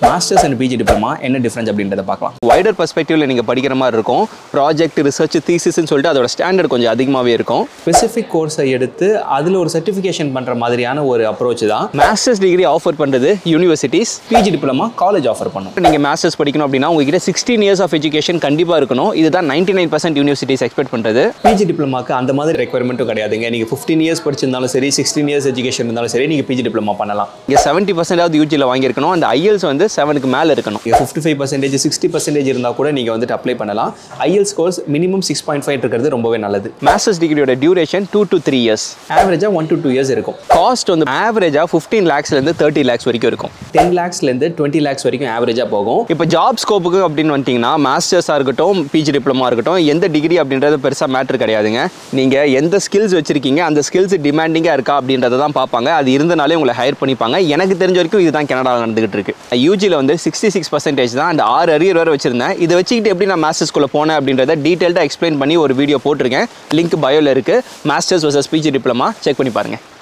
Masters and PG diploma என்ன difference அப்படின்றத பார்க்கலாம். வைடர் பெர்ஸ்பெக்டிவ்ல நீங்கள் படிக்கிற மாதிரி இருக்கும். ப்ராஜெக்ட் ரிசர்ச் தீசிஸ்ன்னு சொல்லிட்டு அதோட ஸ்டாண்டர்ட் கொஞ்சம் அதிகமாகவே இருக்கும். ஸ்பெசிஃபிக் கோர்ஸை எடுத்து அதில் ஒரு சர்டிஃபிகேஷன் பண்ணுற மாதிரியான ஒரு அப்ரோச் தான். மாஸ்டர்ஸ் டிகிரி ஆஃபர் பண்ணுறது universities, PG diploma college offer பண்ணும். நீங்கள் மாஸ்டர்ஸ் படிக்கணும் அப்படின்னா உங்ககிட்ட 16 இயர்ஸ் ஆஃப் எஜுகேஷன் கண்டிப்பாக இருக்கணும். இதுதான் 99% யூனிவர்சிட்டிஸ் எக்ஸ்பெக்ட் பண்ணுறது. பிஜி டிப்ளமாக்கு அந்த மாதிரி ரெக்யர்மெண்ட்டும் கிடையாதுங்க. நீங்கள் 15 இயர்ஸ் படிச்சிருந்தாலும் சரி, 16 இயர்ஸ் எஜுகேஷன் இருந்தாலும் சரி, நீங்கள் பிஜி டிப்ளமா பண்ணலாம். இங்கே 70% யூஜியில் வாங்கியிருக்கணும். அந்த ஐஎல்ஸ் வந்து 7க்கு மேலே இருக்கணும். 55%, 60% இருந்தால் கூட நீங்கள் வந்துட்டு அப்ளை பண்ணலாம். ஐஎல்ஸ் கோர்ஸ் மினிமம் 6.5 இருக்கிறது ரொம்பவே நல்லது. மாஸ்டர்ஸ் டிகிரியோட டியூரேஷன் 2 to 3 இயர்ஸ், ஆவரேஜாக 1 to 2 இயர்ஸ் இருக்கும். காஸ்ட் வந்து ஆவரேஜாக 15 lakhsலேருந்து 30 lakhs வரைக்கும் இருக்கும். 10 lakhsலேருந்து 20 lakhs வரைக்கும் ஆவரேஜாக போகும். இப்போ ஜாப் ஸ்கோப்புக்கு அப்படின்னு வந்துட்டிங்கன்னா மாஸ்டர்ஸாக இருக்கட்டும், பிஜி டிப்ளமா இருக்கட்டும், எந்த டிகிரி அப்படின்றது பெருசாக மேட்ரு கிடையாதுங்க. நீங்கள் எந்த ஸ்கில்ஸ் வச்சிருக்கீங்க, அந்த ஸ்கில்ஸ் டிமாண்டிங்காக இருக்கா அப்படின்றத தான் பார்ப்பாங்க. அது இருந்தனாலே உங்களை ஹையர் பண்ணிப்பாங்க. எனக்கு தெரிஞ்ச வரைக்கும் இதுதான் கனடாவில் நடந்துகிட்டு இருக்கு. யூஜியில் வந்து 66% தான். அந்த 6 அரியர் வேறு வச்சிருந்தேன். இதை வச்சுக்கிட்டு எப்படி நான் மாஸ்டர்ஸ்குள்ளே போனேன் அப்படின்றத டீட்டெயில்டாக எக்ஸ்பிளைன் பண்ணி ஒரு வீடியோ போட்டிருக்கேன். லிங்க் பயோவில் இருக்குது. Masters versus PG diploma check பண்ணி பாருங்கள்.